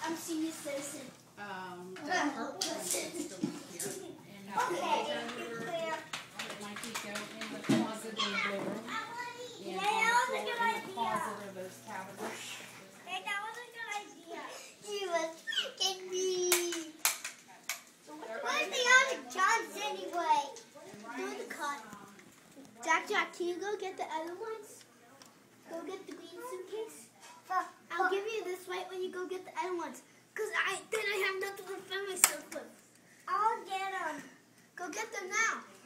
I'm senior citizen. The purple one is still here. And it might be go in the closet in the blue room. And on the floor in the closet are those cabinets. Hey, that was a good idea. She was freaking me. Where's the other Johns anyway? Do the cut. Jack, can you go get the other ones? Go get the green suitcase. I'll give you this right when you go get the other ones. Because then I have nothing to fill myself with. I'll get them. Go get them now.